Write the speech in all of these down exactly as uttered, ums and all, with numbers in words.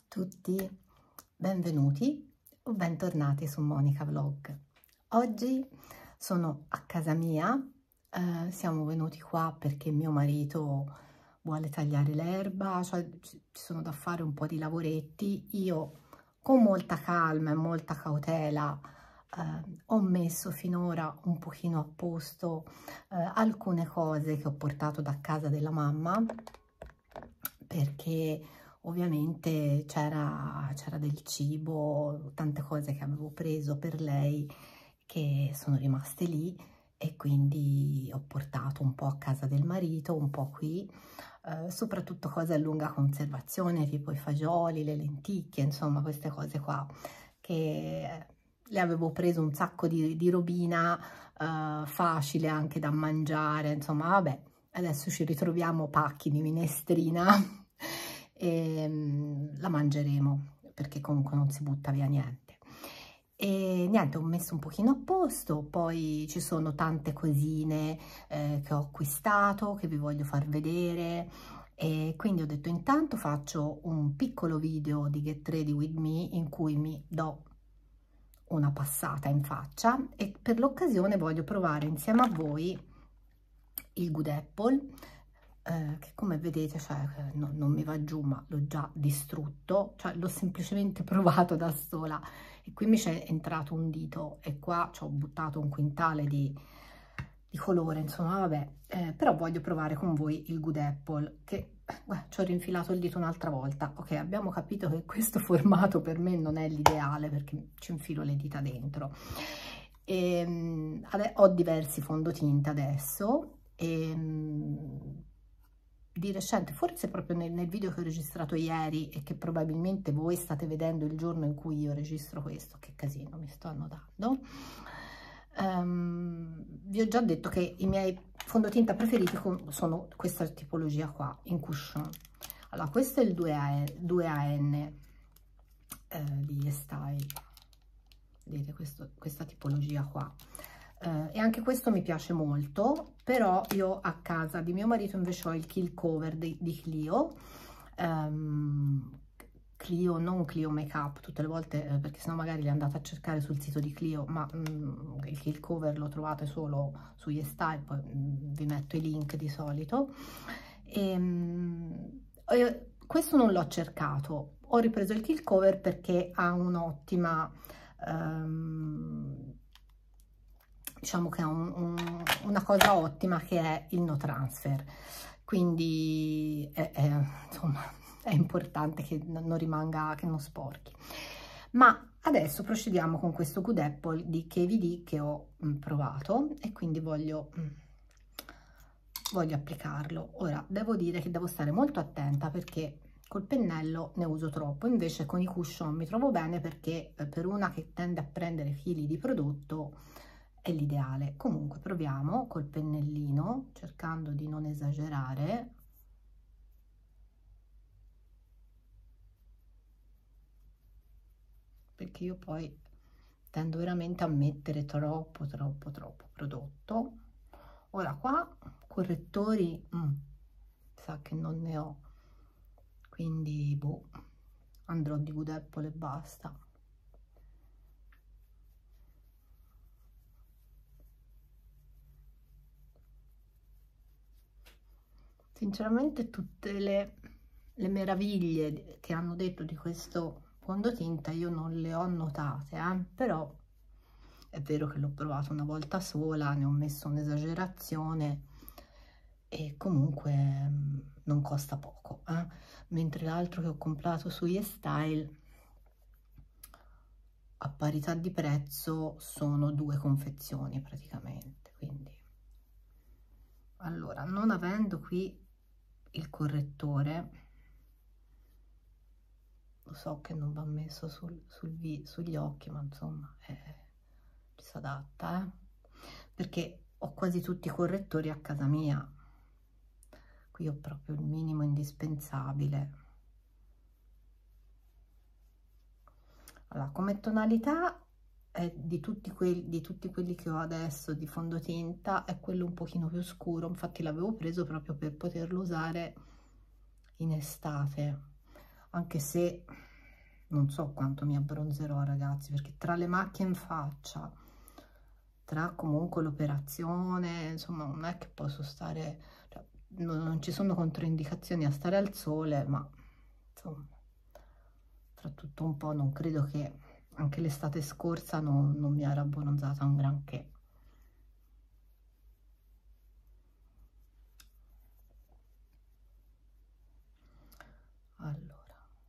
tutti, benvenuti o bentornati su Monica Vlog. Oggi sono a casa mia, eh, siamo venuti qua perché mio marito vuole tagliare l'erba, cioè ci sono da fare un po' di lavoretti. Io con molta calma e molta cautela eh, ho messo finora un pochino a posto eh, alcune cose che ho portato da casa della mamma, perché ovviamente c'era del cibo, tante cose che avevo preso per lei che sono rimaste lì, e quindi ho portato un po' a casa del marito, un po' qui, eh, soprattutto cose a lunga conservazione, tipo i fagioli, le lenticchie, insomma queste cose qua che le avevo preso un sacco di, di robina, eh, facile anche da mangiare, insomma vabbè, adesso ci ritroviamo pacchi di minestrina e um, la mangeremo perché comunque non si butta via niente. E niente, ho messo un pochino a posto, poi ci sono tante cosine eh, che ho acquistato, che vi voglio far vedere, e quindi ho detto intanto faccio un piccolo video di Get Ready With Me in cui mi do una passata in faccia, e per l'occasione voglio provare insieme a voi il Good Apple, eh, che come vedete, cioè, no, non mi va giù, ma l'ho già distrutto, cioè l'ho semplicemente provato da sola e qui mi c'è entrato un dito e qua ci ho buttato un quintale di, di colore, insomma vabbè, eh, però voglio provare con voi il Good Apple, che eh, ci ho rinfilato il dito un'altra volta. Ok, abbiamo capito che questo formato per me non è l'ideale perché ci infilo le dita dentro. E, um, ho diversi fondotinta adesso, e um, di recente, forse proprio nel, nel video che ho registrato ieri e che probabilmente voi state vedendo il giorno in cui io registro questo, che casino mi sto annodando, um, vi ho già detto che i miei fondotinta preferiti sono questa tipologia qua, in cushion. Allora, questo è il due A N eh, di Estyle, vedete questo, questa tipologia qua. Uh, e anche questo mi piace molto, però io a casa di mio marito invece ho il Kill Cover di, di Clio, um, Clio, non Clio Makeup, tutte le volte, eh, perché sennò magari li andate a cercare sul sito di Clio, ma um, il Kill Cover lo trovate solo su YesStyle, poi um, vi metto i link di solito. E, um, io, questo non l'ho cercato, ho ripreso il Kill Cover perché ha un'ottima... Um, diciamo che è un, un, una cosa ottima, che è il no transfer, quindi è, è, insomma, è importante che non rimanga, che non sporchi. Ma adesso procediamo con questo Good Apple di K V D che ho mh, provato, e quindi voglio, mh, voglio applicarlo. Ora devo dire che devo stare molto attenta perché col pennello ne uso troppo, invece con i cushion mi trovo bene perché eh, per una che tende a prendere chili di prodotto è l'ideale. Comunque proviamo col pennellino, cercando di non esagerare, perché io poi tendo veramente a mettere troppo troppo troppo prodotto. Ora qua correttori mm, sa che non ne ho, quindi boh, andrò di Good Apple e basta. Sinceramente tutte le, le meraviglie che hanno detto di questo fondotinta io non le ho notate, eh? Però è vero che l'ho provato una volta sola, ne ho messo un'esagerazione e comunque mh, non costa poco, eh? Mentre l'altro che ho comprato su YesStyle a parità di prezzo sono due confezioni praticamente, quindi allora, non avendo qui il correttore, lo so che non va messo sul, sul sugli occhi, ma insomma eh, ci si adatta, eh? Perché ho quasi tutti i correttori a casa mia, qui ho proprio il minimo indispensabile. Allora, come tonalità eh, di, tutti quelli, di tutti quelli che ho adesso di fondotinta è quello un pochino più scuro, infatti l'avevo preso proprio per poterlo usare in estate, anche se non so quanto mi abbronzerò, ragazzi, perché tra le macchie in faccia, tra comunque l'operazione, insomma, non è che posso stare, cioè, non, non ci sono controindicazioni a stare al sole, ma insomma, tra tutto un po' non credo che anche l'estate scorsa non, non mi era abbronzata un granché. Allora,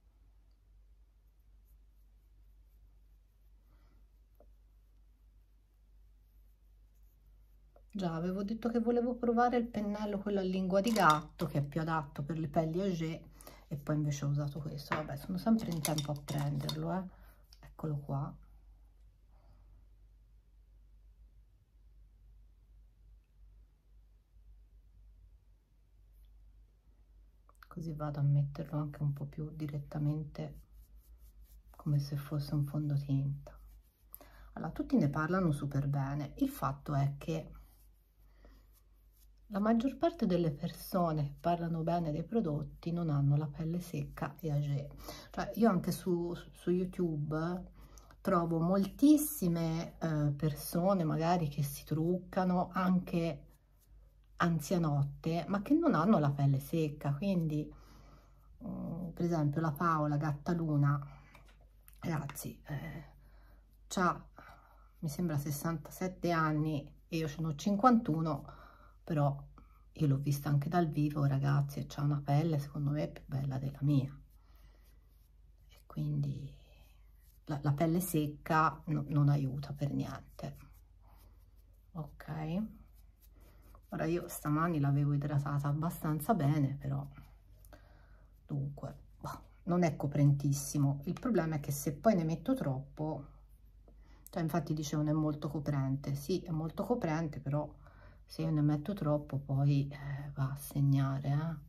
già avevo detto che volevo provare il pennello, quello a lingua di gatto, che è più adatto per le pelli âgé, e poi invece ho usato questo. Vabbè, sono sempre in tempo a prenderlo, eh. Eccolo qua. Così vado a metterlo anche un po' più direttamente, come se fosse un fondotinta. Allora, tutti ne parlano super bene. Il fatto è che la maggior parte delle persone che parlano bene dei prodotti non hanno la pelle secca e âgé. Cioè, io anche su, su YouTube trovo moltissime eh, persone magari che si truccano, anche anzianotte, ma che non hanno la pelle secca. Quindi, um, per esempio, la Paola Gattaluna, ragazzi, eh, c'ha, mi sembra, sessantasette anni e io ce ne ho cinquantuno, però io l'ho vista anche dal vivo, ragazzi, e c'ha una pelle secondo me più bella della mia. E quindi la, la pelle secca no, non aiuta per niente. Ok, ora io stamani l'avevo idratata abbastanza bene, però dunque boh, non è coprentissimo. Il problema è che se poi ne metto troppo, cioè infatti dicevano è molto coprente, sì, è molto coprente, però se io ne metto troppo poi eh, va a segnare, eh.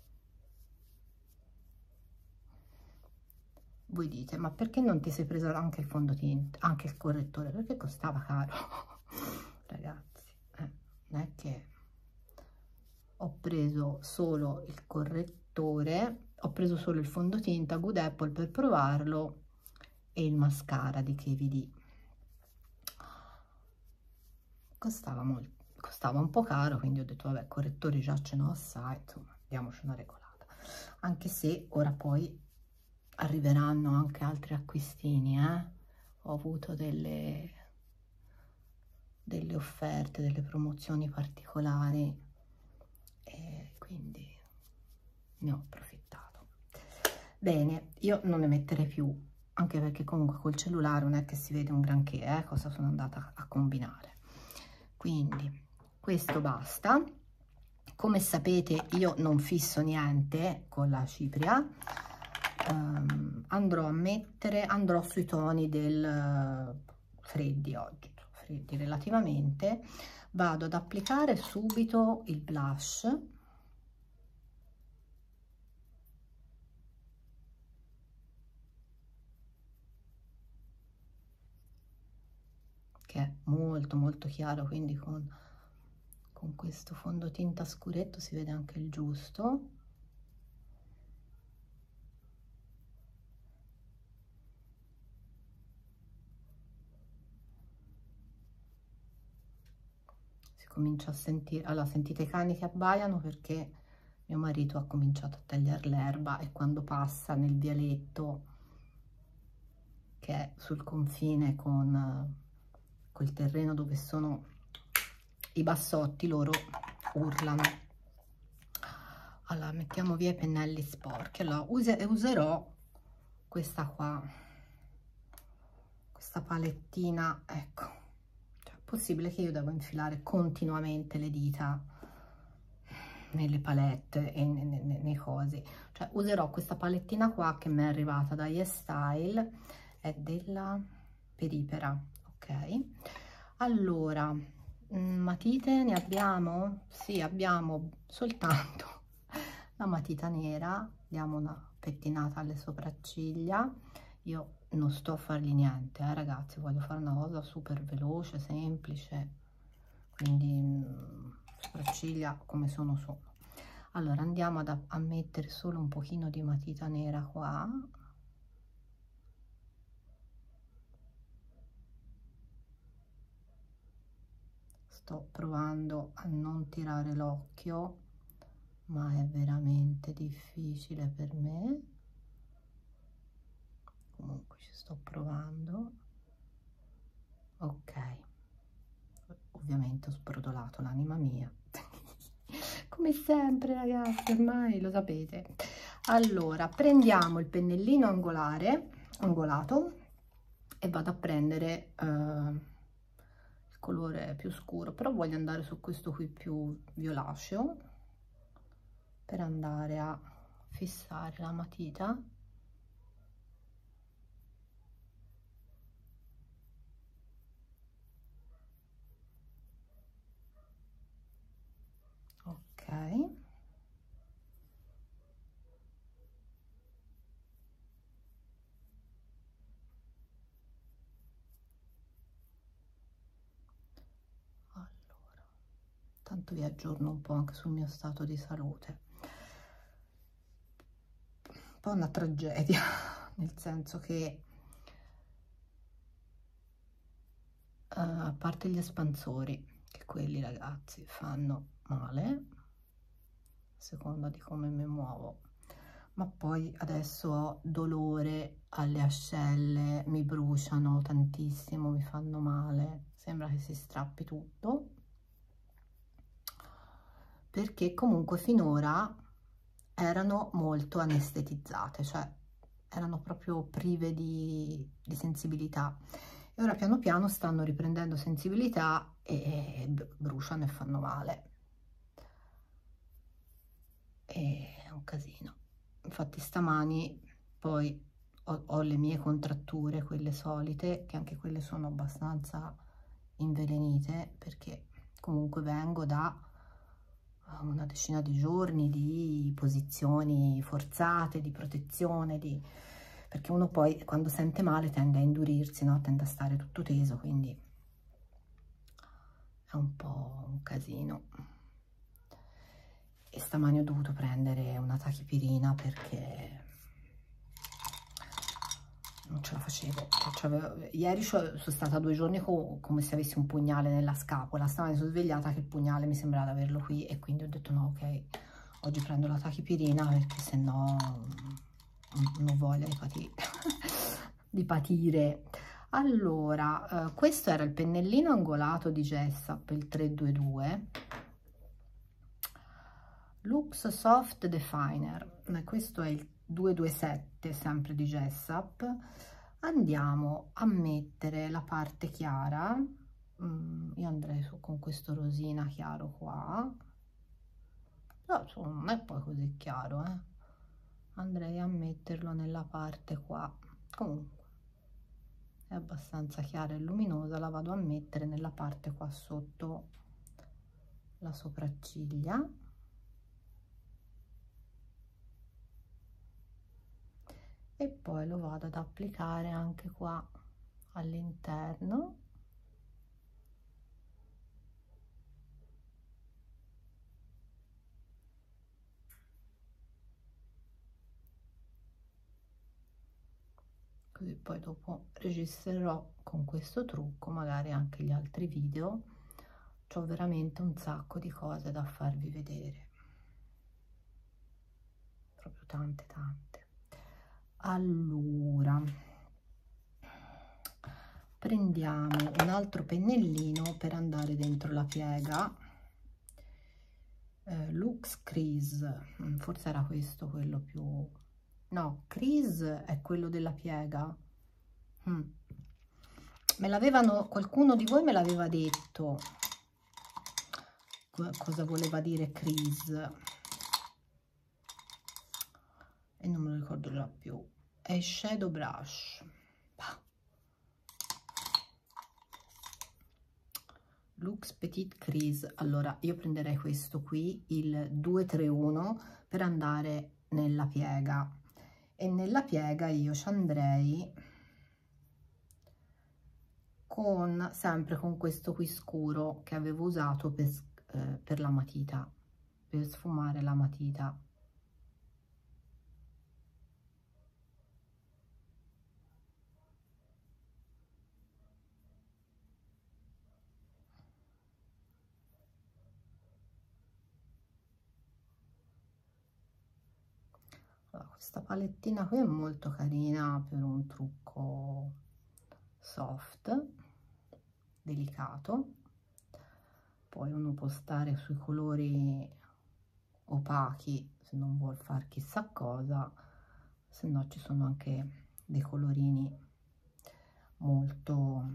Voi dite, ma perché non ti sei preso anche il fondotinta, anche il correttore? Perché costava caro. Ragazzi, eh, non è che ho preso solo il correttore, ho preso solo il fondotinta Good Apple per provarlo e il mascara di K V D. Costava molto, costava un po' caro, quindi ho detto vabbè, correttori già ce n'ho assai, insomma, diamoci una regolata. Anche se ora poi arriveranno anche altri acquistini, eh? Ho avuto delle, delle offerte, delle promozioni particolari e quindi ne ho approfittato. Bene, io non ne metterei più, anche perché comunque col cellulare non è che si vede un granché, eh, cosa sono andata a combinare. Quindi questo basta. Come sapete io non fisso niente con la cipria. Um, andrò a mettere, andrò sui toni del uh, freddi oggi, freddi relativamente. Vado ad applicare subito il blush, che è molto molto chiaro, quindi con, con questo fondotinta scuretto si vede anche il giusto. Comincio a sentire, allora sentite i cani che abbaiano perché mio marito ha cominciato a tagliare l'erba e quando passa nel vialetto che è sul confine con quel terreno dove sono i bassotti, loro urlano. Allora mettiamo via i pennelli sporchi. Allora use, userò questa qua, questa palettina, ecco. Possibile che io devo infilare continuamente le dita nelle palette e nei, nei, nei cosi, cioè userò questa palettina qua che mi è arrivata da YesStyle, è della Peripera, ok? Allora, matite ne abbiamo? Sì, abbiamo soltanto la matita nera, diamo una pettinata alle sopracciglia. Io non sto a fargli niente, eh, ragazzi, voglio fare una cosa super veloce, semplice, quindi mh, sopracciglia come sono sono. Allora andiamo ad, a mettere solo un pochino di matita nera qua, sto provando a non tirare l'occhio, ma è veramente difficile per me. Comunque ci sto provando. Ok, ovviamente ho sbrodolato l'anima mia come sempre ragazzi, ormai lo sapete. Allora prendiamo il pennellino angolare angolato e vado a prendere eh, il colore più scuro, però voglio andare su questo qui più violaceo per andare a fissare la matita. Ok, allora tanto vi aggiorno un po' anche sul mio stato di salute. Un po' una tragedia, nel senso che uh, a parte gli espansori, che quelli ragazzi fanno male a seconda di come mi muovo, ma poi adesso ho dolore alle ascelle, mi bruciano tantissimo, mi fanno male, sembra che si strappi tutto, perché comunque finora erano molto anestetizzate, cioè erano proprio prive di, di sensibilità, e ora piano piano stanno riprendendo sensibilità e, e bruciano e fanno male. E è un casino. Infatti stamani poi ho, ho le mie contratture, quelle solite, che anche quelle sono abbastanza invelenite, perché comunque vengo da una decina di giorni di posizioni forzate, di protezione, di... perché uno poi quando sente male tende a indurirsi, no? Tende a stare tutto teso, quindi è un po' un casino. E stamani ho dovuto prendere una tachipirina perché non ce la facevo. Cioè, ieri sono stata due giorni co come se avessi un pugnale nella scapola. Stamani sono svegliata che il pugnale mi sembrava di averlo qui, e quindi ho detto no, ok, oggi prendo la tachipirina perché sennò non ho voglia di patire. di patire. Allora, eh, questo era il pennellino angolato di Jessap, il tre due due. Lux Soft Definer, questo è il due due sette, sempre di Jessap. Andiamo a mettere la parte chiara, mm, io andrei su con questo rosina chiaro qua, però insomma, non è poi così chiaro, eh. Andrei a metterlo nella parte qua, comunque è abbastanza chiara e luminosa, la vado a mettere nella parte qua sotto la sopracciglia. E poi lo vado ad applicare anche qua all'interno, così poi dopo registrerò con questo trucco magari anche gli altri video. C'ho veramente un sacco di cose da farvi vedere, proprio tante tante. Allora prendiamo un altro pennellino per andare dentro la piega, eh, Lux Crease, forse era questo quello più... no, Crease è quello della piega. mm. Me l'avevano, qualcuno di voi me l'aveva detto cosa voleva dire Crease e non me lo ricordo già più. È Shadow Brush. Lux Petite Crease. Allora io prenderei questo qui, il due tre uno, per andare nella piega, e nella piega io ci andrei con sempre con questo qui scuro che avevo usato per, eh, per la matita, per sfumare la matita. Allora, questa palettina qui è molto carina per un trucco soft, delicato. Poi uno può stare sui colori opachi se non vuol fare chissà cosa, se no ci sono anche dei colorini molto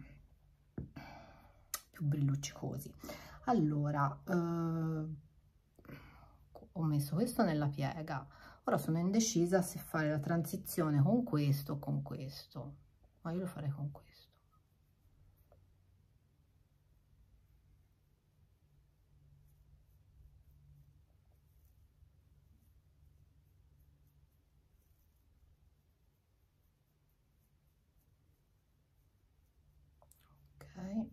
più brilluccicosi. Allora, eh, ho messo questo nella piega, ora sono indecisa se fare la transizione con questo o con questo, ma io lo farei con questo. Ok.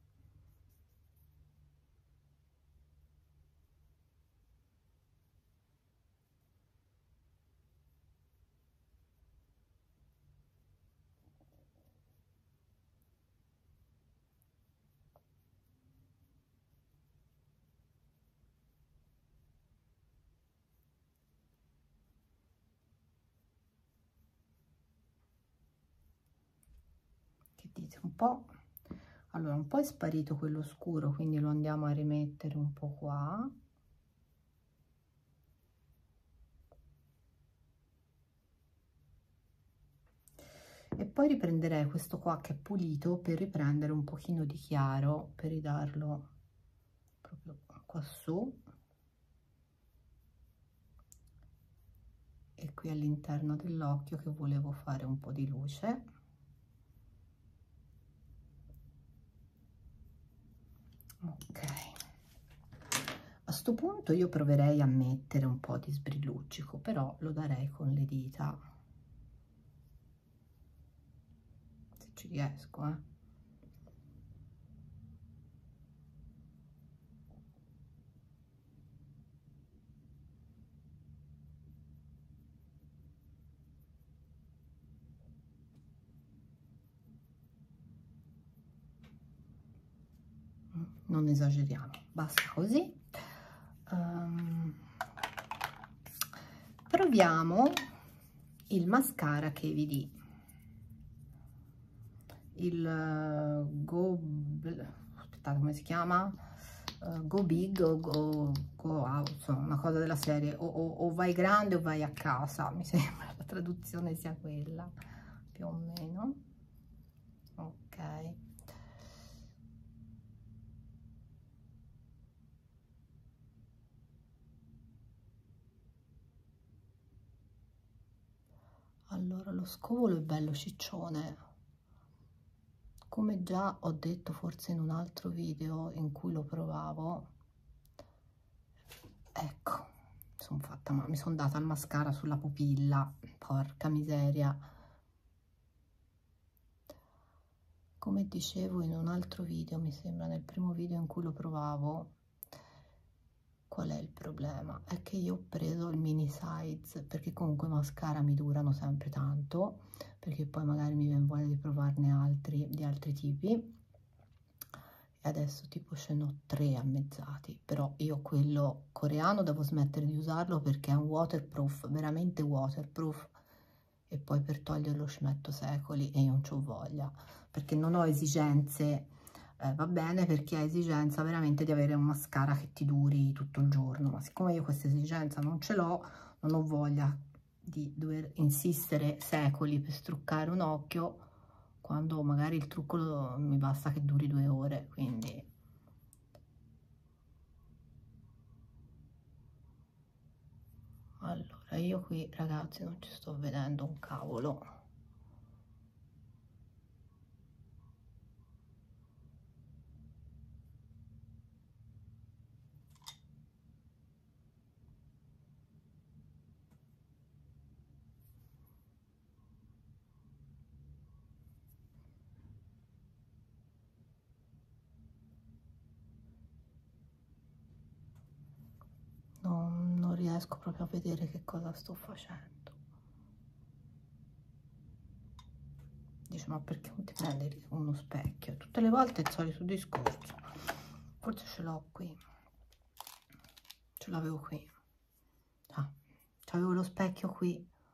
Che dite, un po'? Allora, un po' è sparito quello scuro, quindi lo andiamo a rimettere un po' qua. E poi riprenderei questo qua che è pulito per riprendere un pochino di chiaro, per ridarlo proprio qua su e qui all'interno dell'occhio che volevo fare un po' di luce. Ok, a sto punto io proverei a mettere un po' di sbrilluccico, però lo darei con le dita, se ci riesco, eh. Non esageriamo, basta così. Um, proviamo il mascara K V D, il uh, Go, aspettate, come si chiama? Uh, Go Big o Go, Go Out, insomma, una cosa della serie, o, o, o vai grande o vai a casa, mi sembra la traduzione sia quella, più o meno. Ok. Allora, lo scovolo è bello ciccione, come già ho detto forse in un altro video in cui lo provavo. Ecco, sono fatta, ma mi sono data il mascara sulla pupilla, porca miseria. Come dicevo in un altro video, mi sembra nel primo video in cui lo provavo, qual è il problema? È che io ho preso il mini size, perché comunque i mascara mi durano sempre tanto, perché poi magari mi viene voglia di provarne altri di altri tipi, e adesso tipo ce ne ho tre ammezzati, però io quello coreano devo smettere di usarlo perché è un waterproof, veramente waterproof, e poi per toglierlo ci metto secoli e io non c'ho voglia, perché non ho esigenze. Eh, va bene per chi ha esigenza veramente di avere un mascara che ti duri tutto il giorno, ma siccome io questa esigenza non ce l'ho, non ho voglia di dover insistere secoli per struccare un occhio quando magari il trucco lo, mi basta che duri due ore, quindi allora io qui ragazzi non ci sto vedendo un cavolo. Non, non riesco proprio a vedere che cosa sto facendo. Dice, ma perché non ti prendi uno specchio? Tutte le volte è il solito discorso. Forse ce l'ho qui. Ce l'avevo qui. Ah, c'avevo lo specchio qui.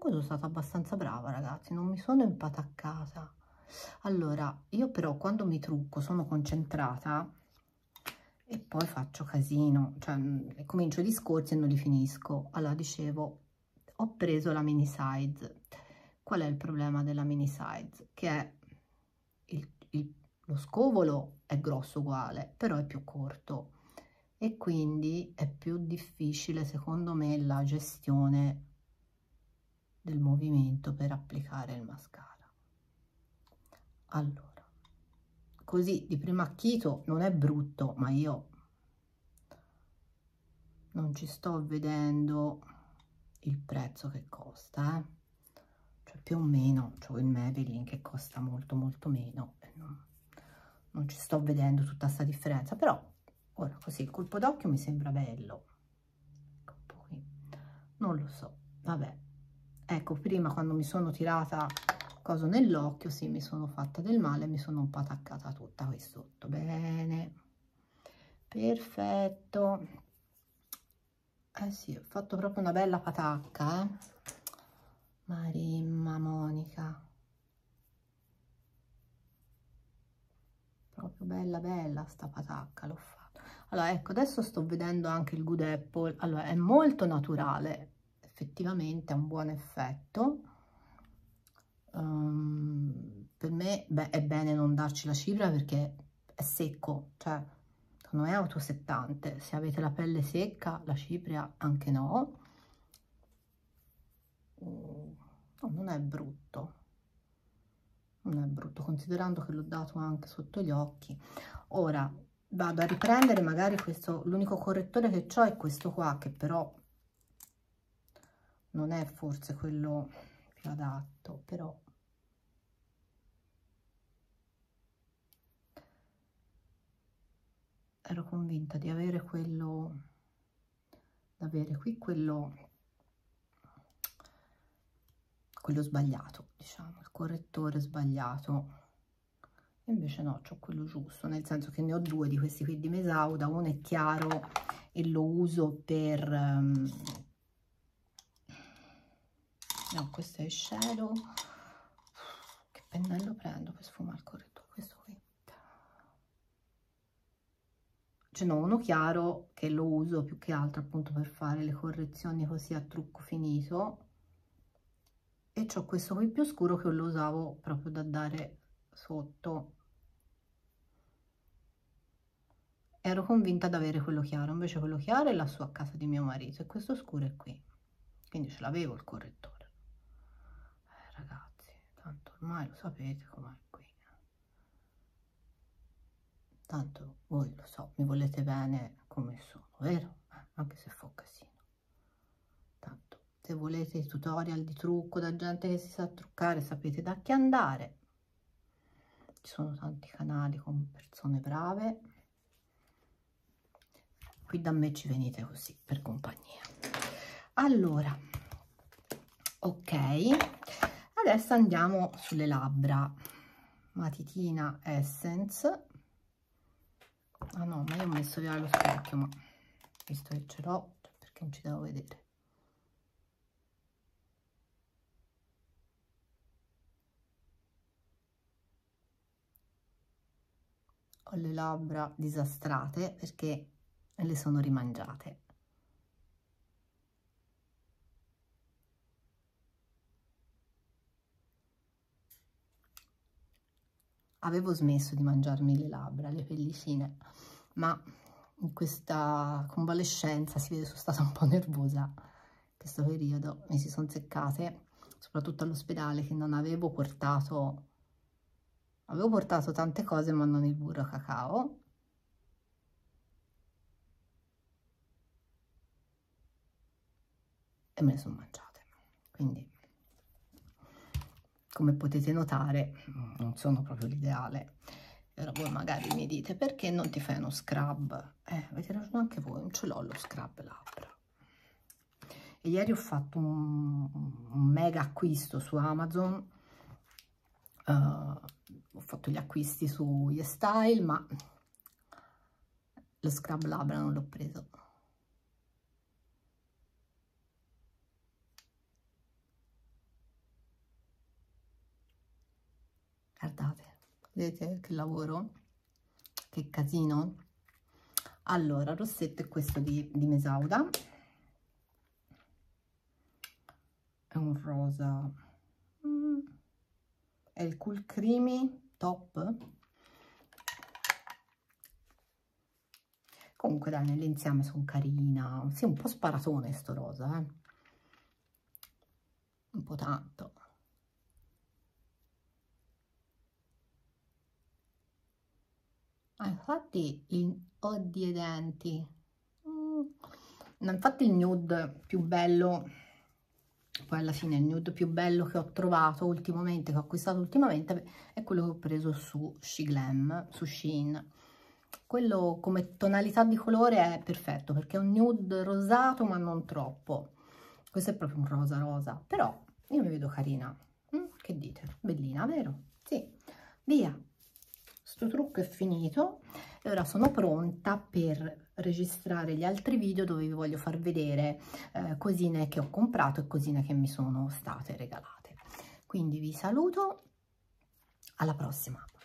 sono stata abbastanza brava, ragazzi, non mi sono impataccata. Allora, io però quando mi trucco sono concentrata e poi faccio casino, cioè comincio i discorsi e non li finisco. Allora, dicevo, ho preso la mini size. Qual è il problema della mini size? Che è il, il, lo scovolo è grosso uguale, però è più corto e quindi è più difficile, secondo me, la gestione del movimento per applicare il mascara. Allora, così di primo acchito non è brutto, ma io non ci sto vedendo il prezzo che costa, eh? Cioè più o meno, cioè il Maybelline che costa molto molto meno, e non, non ci sto vedendo tutta questa differenza, però ora così il colpo d'occhio mi sembra bello. Poi non lo so, vabbè. Ecco, prima quando mi sono tirata cosa nell'occhio, sì, mi sono fatta del male, mi sono un po' attaccata tutta qui sotto. Bene, perfetto. Eh sì, ho fatto proprio una bella patacca, eh. Marimma Monica, proprio bella bella sta patacca l'ho fatta. Allora, ecco, adesso sto vedendo anche il Good Apple. Allora, è molto naturale, effettivamente ha un buon effetto. Um, per me beh, è bene non darci la cipria perché è secco, cioè non è autosettante. Se avete la pelle secca, la cipria anche no. Uh, no, non è brutto, non è brutto, considerando che l'ho dato anche sotto gli occhi. Ora vado a riprendere magari questo, l'unico correttore che ho è questo qua, che però non è forse quello più adatto, però ero convinta di avere quello, di avere qui quello, quello sbagliato, diciamo, il correttore sbagliato. E invece no, c'ho quello giusto, nel senso che ne ho due di questi qui di Mesauda, uno è chiaro e lo uso per... Um, no, questo è shadow. Che pennello prendo per sfumare il correttore? Questo qui. Ce n'ho uno chiaro che lo uso più che altro appunto per fare le correzioni così a trucco finito, e c'ho questo qui più scuro che lo usavo proprio da dare sotto. Ero convinta di avere quello chiaro, invece quello chiaro è lassù a casa di mio marito e questo scuro è qui, quindi ce l'avevo il correttore. Eh, ragazzi, tanto ormai lo sapete com'è qui, tanto voi lo so, mi volete bene come sono, vero? Eh, anche se fa casino. Tanto se volete i tutorial di trucco da gente che si sa truccare, sapete da chi andare, ci sono tanti canali con persone brave. Qui da me ci venite così per compagnia. Allora, ok, adesso andiamo sulle labbra. Matitina Essence. Ah no, ma io ho messo via lo specchio, ma visto che ce l'ho, perché non ci devo vedere. Ho le labbra disastrate perché le sono rimangiate. Avevo smesso di mangiarmi le labbra, le pellicine, ma in questa convalescenza si vede, sono stata un po' nervosa in questo periodo, mi si sono seccate, soprattutto all'ospedale, che non avevo portato, avevo portato tante cose ma non il burro cacao, e me le sono mangiate, quindi come potete notare non sono proprio l'ideale. Ora voi magari mi dite perché non ti fai uno scrub? Eh, avete ragione anche voi, non ce l'ho lo scrub labbra. E ieri ho fatto un, un mega acquisto su Amazon, uh, ho fatto gli acquisti su YesStyle, ma lo scrub labbra non l'ho preso. Guardate, vedete che lavoro, che casino. Allora, il rossetto è questo di, di Mesauda, è un rosa, mm, è il Cool Creamy Top. Comunque dai, nell'insieme sono carina, sì, un po' sparatone sto rosa, eh? Un po' tanto. Ah, infatti il oddio i denti, mm. Infatti il nude più bello, poi alla fine il nude più bello che ho trovato ultimamente, che ho acquistato ultimamente, è quello che ho preso su Shiglam, su Shein. Quello come tonalità di colore è perfetto perché è un nude rosato ma non troppo. Questo è proprio un rosa rosa, però io mi vedo carina. Mm, che dite? Bellina, vero? Sì. Via, sto trucco è finito e ora sono pronta per registrare gli altri video dove vi voglio far vedere eh, cosine che ho comprato e cosine che mi sono state regalate. Quindi vi saluto, alla prossima.